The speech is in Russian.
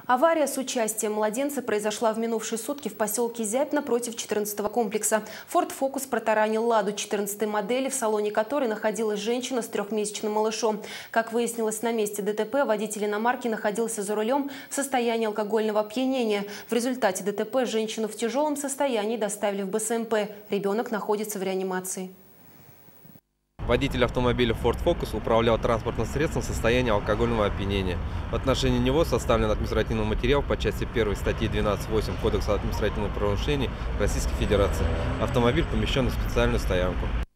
Авария с участием младенца произошла в минувшие сутки в поселке Зябь напротив 14-го комплекса. Ford Focus протаранил «Ладу» 14-й модели, в салоне которой находилась женщина с трехмесячным малышом. Как выяснилось, на месте ДТП водитель иномарки находился за рулем в состоянии алкогольного опьянения. В результате ДТП женщину в тяжелом состоянии доставили в БСМП. Ребенок находится в реанимации. Водитель автомобиля Ford Focus управлял транспортным средством в состоянии алкогольного опьянения. В отношении него составлен административный материал по части 1 статьи 12.8 Кодекса административных правонарушений Российской Федерации. Автомобиль помещен на специальную стоянку.